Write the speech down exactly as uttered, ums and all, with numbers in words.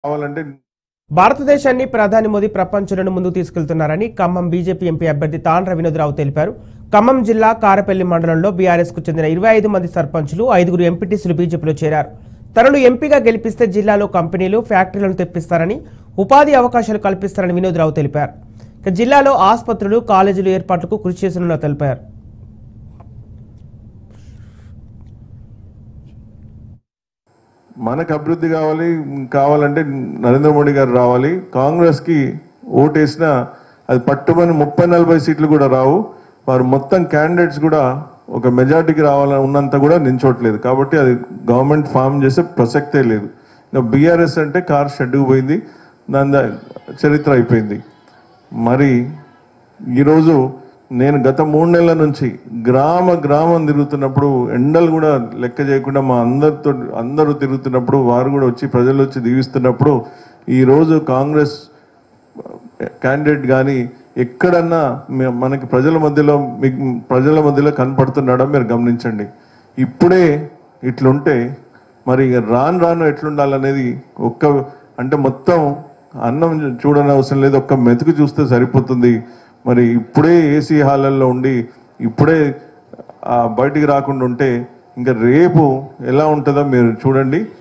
కావాలంటే భారతదేశాన్ని ప్రధాని మోదీ ప్రపంచంలో ముందుకు తీసుకెళ్తున్నారని ఖమ్మం బీజేపీ ఎంపీ అభ్యర్థి తాండ్ర వినోద్రావు తెలిపారు. ఖమ్మం జిల్లా కారపల్లి మండలంలో బీఆర్ఎస్ కు చెందిన ఇరవై ఐదు మంది సర్పంచులు, ఐదుగురు ఎంపీటీసీలు బీజేపీలో చేరారు. తనను ఎంపీగా గెలిపిస్తే జిల్లాలో కంపెనీలు, ఫ్యాక్టరీలను తెప్పిస్తారని, ఉపాధి అవకాశాలు కల్పిస్తారని వినోద్రావు తెలిపారు. జిల్లాలో ఆసుపత్రులు, కాలేజీలు ఏర్పాట్లకు కృషి చేస్తున్నట్లు తెలిపారు. మనకు అభివృద్ధి కావాలి కావాలంటే నరేంద్ర మోడీ గారు రావాలి. కాంగ్రెస్కి ఓటేసినా అది పట్టుమని ముప్పై నలభై సీట్లు కూడా రావు. వారు మొత్తం క్యాండిడేట్స్ కూడా ఒక మెజార్టీకి రావాలని ఉన్నంత కూడా నించోట్లేదు. కాబట్టి అది గవర్నమెంట్ ఫామ్ చేసే ప్రసక్తే లేదు. ఇంకా బీఆర్ఎస్ అంటే కార్ షెడ్డుకు పోయింది, దాని చరిత్ర అయిపోయింది. మరి ఈరోజు నేను గత మూడు నెలల నుంచి గ్రామ గ్రామం తిరుగుతున్నప్పుడు, ఎండలు కూడా లెక్క చేయకుండా మా అందరితో అందరూ తిరుగుతున్నప్పుడు, వారు కూడా వచ్చి ప్రజలు వచ్చి దీవిస్తున్నప్పుడు, ఈరోజు కాంగ్రెస్ క్యాండిడేట్ కానీ ఎక్కడన్నా మనకి ప్రజల మధ్యలో మీకు ప్రజల మధ్యలో కనపడుతున్నాడో మీరు గమనించండి. ఇప్పుడే ఇట్లుంటే మరి రాను రాను ఎట్లుండాలనేది ఒక్క అంటే మొత్తం అన్నం చూడని అవసరం లేదు, ఒక్క మెతుకు చూస్తే సరిపోతుంది. మరి ఇప్పుడే ఏసీ హాలల్లో ఉండి ఇప్పుడే బయటికి రాకుండా ఉంటే ఇంకా రేపు ఎలా ఉంటుందో మీరు చూడండి.